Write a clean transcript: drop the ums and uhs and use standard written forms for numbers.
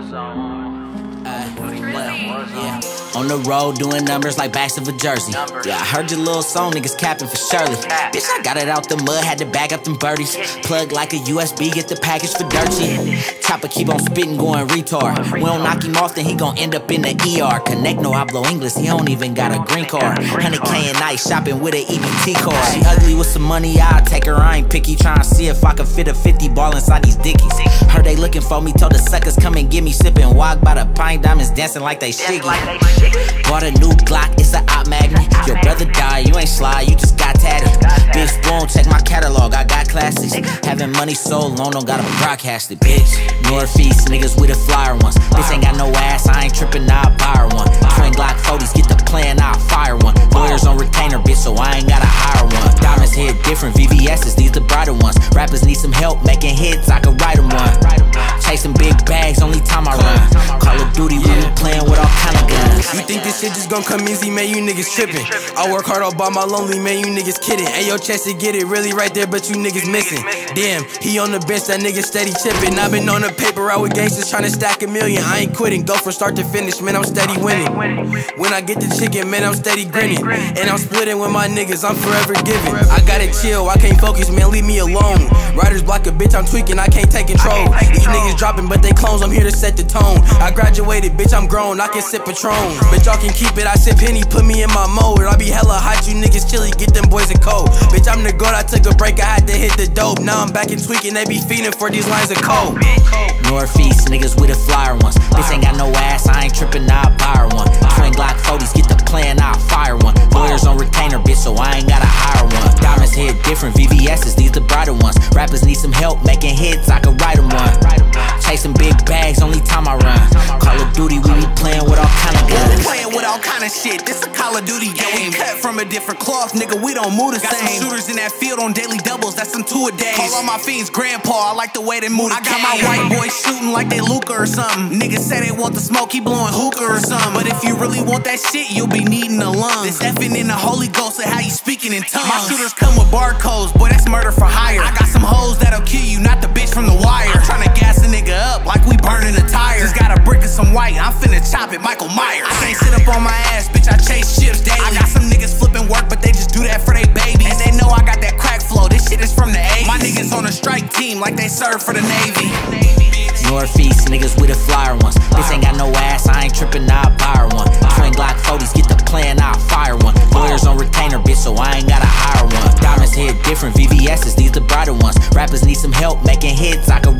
Yeah. On the road doing numbers like backs of a jersey. Yeah, I heard your little song, niggas capping for Shirley. Bitch, I got it out the mud, had to bag up them birdies. Plug like a USB, get the package for dirty. Chopper keep on spitting, going retard. We don't knock him off, then he gon' end up in the ER. Connect no hablo English, he don't even got a green card. 100K a night, shopping with an EBT card. She ugly with some money, I'll take her, I ain't picky. Tryna see if I can fit a 50 ball inside these dickies. Heard they looking for me, told the suckers come and get me. Sipping walk by the pine diamonds, dancing like they shiggy. Bought a new Glock, it's an op magnet. Your brother died, you ain't sly, you just got tatted. Bitch, won't check my catalog, I got classics. Having money so long, don't gotta broadcast it, bitch. Northeast niggas with a flyer ones. Bitch ain't got no ass, I ain't trippin', I'll buy her one. Twin Glock 40s, get the plan, I'll fire one. Lawyers on retainer, bitch, so I ain't gotta hire one. Diamonds hit different, VVS's, these the brighter ones. Rappers need some help making hits, I could write them one. Chasing big bags, only time I run. Call of Duty, we playing with all kind of guns. You think this shit just gon' come easy, man, you niggas trippin'. I work hard all by my lonely, man, you niggas kidding. Ain't your chest to get it really right there, but you niggas missing. Damn, he on the bench, that nigga steady chippin'. I been on the paper out with gangsters tryna stack a million. I ain't quitting, go from start to finish, man, I'm steady winning. When I get the chicken, man, I'm steady grinning. And I'm splitting with my niggas, I'm forever giving. I gotta chill, I can't focus, man, leave me alone. Riders block a bitch, I'm tweaking, I can't take control. These niggas dropping, but they clones, I'm here to set the tone. I graduated, bitch, I'm grown, I can sip Patron. Bitch, y'all can keep it, I sip Henny, put me in my mode. I be hella hot, you niggas chilly, get them boys a cold. Bitch, I'm the goat, I took a break, I had to hit the dope. Now I'm back and tweaking, they be feeding for these lines of coke. Northeast niggas with a flyer ones. Bitch ain't got no ass, I ain't trippin', I'll buy her one. Twin Glock 40s, get the plan, I'll fire one. Lawyers on retainer, bitch, so I ain't gotta hire one. Diamonds hit different, VVS's, these the brighter ones. Rappers need some help making hits, I could write them one. Chasing big bags, only time I run. Call of Duty, we be playing with all kind of guns. Playing with all kind of shit, this a Call of Duty game. We cut from a different cloth, nigga, we don't move the same. Got some shooters in that field on daily doubles, that's some 2 a day. Call all my fiends grandpa, I like the way they move the game. I got my white boys shooting like they Luca or something. Niggas say they want the smoke, he blowing hookah or something. But if you really want that shit, you'll be needing a lung. This effing in the Holy Ghost of how you speaking in tongues. My shooters come with barcodes, boy, that's murder for hire. I got some hoes that'll kill you, not the bitch from the wire. I'm tryna gas a nigga up like we burning a tire. Just got a brick and some white, I'm finna chop it, Michael Myers. I can't sit up on my ass, bitch, I chase chips daily. I got some niggas flipping work, but they just do that for they babies. And they know I got that crack flow, this shit is from the 80s. My niggas on a strike team like they serve for the Navy. Northeast niggas with a flyer ones. Bitch ain't got no ass, I ain't trippin', I'll buy her one. Twin Glock 40s, get the plan, I'll fire one. Lawyers on retainer, bitch, so I ain't gotta hire one. Diamonds hit different, VVS's, these the brighter ones. Rappers need some help making hits, I could